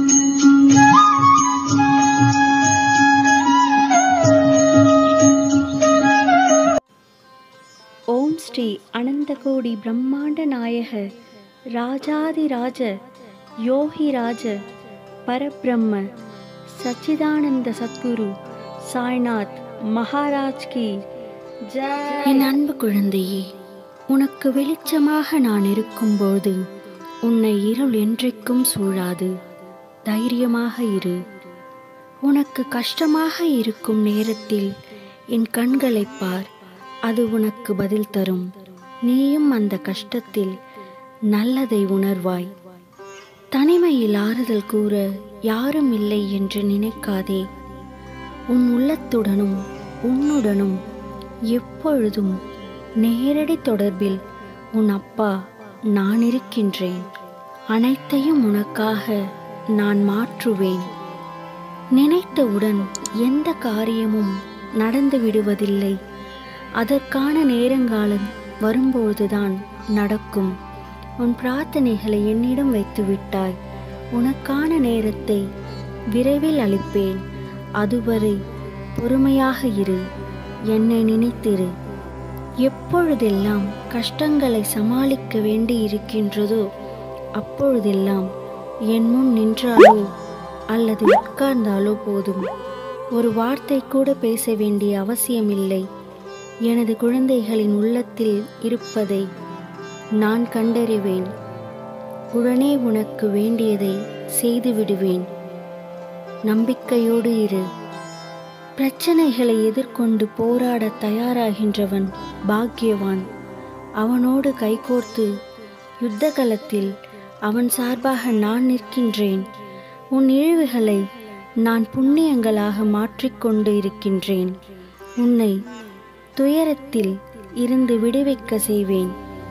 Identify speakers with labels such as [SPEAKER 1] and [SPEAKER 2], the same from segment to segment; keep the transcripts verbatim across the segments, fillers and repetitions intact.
[SPEAKER 1] ஓம் ஸ்ரீ அனந்தகோடி பிரம்மாண்ட நாயக ராஜாதிராஜ யோகிராஜ பரபிரம்ம சச்சிதானந்த சத்குரு சாய்நாத் மகாராஜ் கி ஜெய்.
[SPEAKER 2] என் அன்பு குழந்தையே, உனக்கு வெளிச்சமாக நான் இருக்கும்போது உன்னை இருள் என்றைக்கும் சூழாது. தைரியமாக இரு. உனக்கு கஷ்டமாக இருக்கும் நேரத்தில் என் கண்களை பார், அது உனக்கு பதில் தரும். நீயும் அந்த கஷ்டத்தில் நல்லதை உணர்வாய். தனிமையில் ஆறுதல் கூற யாரும் இல்லை என்று நினைக்காதே. உன் உள்ளத்துடனும் உன்னுடனும் எப்பொழுதும் நேரடி தொடர்பில் உன் அப்பா நான் இருக்கின்றேன். அனைத்தையும் உனக்காக நான் மாற்றுவேன். நினைத்தவுடன் எந்த காரியமும் நடந்து விடுவதில்லை. அதற்கான நேரங்காலம் வரும்போதுதான் நடக்கும். உன் பிரார்த்தனைகளை என்னிடம் வைத்து விட்டாய். உனக்கான நேரத்தை விரைவில் அளிப்பேன். அதுவரை பொறுமையாக இரு. என்னை நினைத்திரு. எப்பொழுதெல்லாம் கஷ்டங்களை சமாளிக்க வேண்டி இருக்கின்றதோ அப்பொழுதெல்லாம் என் முன் நின்றாலோ அல்லது உட்கார்ந்தாலோ போதும். ஒரு வார்த்தை கூட பேச வேண்டிய அவசியமில்லை. எனது குழந்தைகளின் உள்ளத்தில் இருப்பதை நான் கண்டறிவேன். உடனே உனக்கு வேண்டியதை செய்து விடுவேன். நம்பிக்கையோடு இரு. பிரச்சனைகளை எதிர்கொண்டு போராட தயாராகின்றவன் பாக்கியவான். அவனோடு கைகோர்த்து யுத்த களத்தில் அவன் சார்பாக நான் நிற்கின்றேன். உன் இழிவுகளை நான் புண்ணியங்களாக மாற்றிக்கொண்டு இருக்கின்றேன். உன்னை துயரத்தில் இருந்து விடுவிக்க செய்வேன்.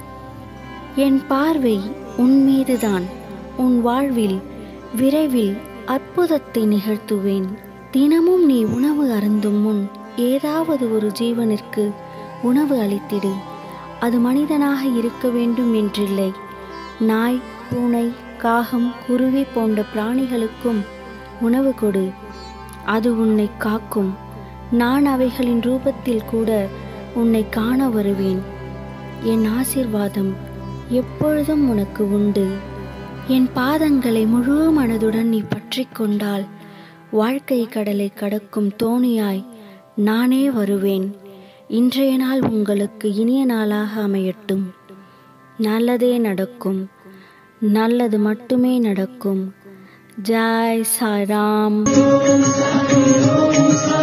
[SPEAKER 2] என் பார்வை உன் மீதுதான். உன் வாழ்வில் விரைவில் அற்புதத்தை நிகழ்த்துவேன். தினமும் நீ உணவு அருந்தும் முன் ஏதாவது ஒரு ஜீவனிற்கு உணவு அளித்திடு. அது மனிதனாக இருக்க வேண்டும் என்றில்லை. நாய், பூனை, காகம், குருவி போன்ற பிராணிகளுக்கும் உணவு கொடு. அது உன்னை காக்கும். நான் அவைகளின் ரூபத்தில் கூட உன்னை காண வருவேன். என் ஆசீர்வாதம் எப்பொழுதும் உனக்கு உண்டு. என் பாதங்களை முழு மனதுடன் நீ பற்றி கொண்டால் வாழ்க்கை கடலை கடக்கும் தோணியாய் நானே வருவேன். இன்றைய நாள் உங்களுக்கு இனிய நாளாக அமையட்டும். நல்லதே நடக்கும். நல்லது மட்டுமே நடக்கும். ஜெய் சாய்ராம்.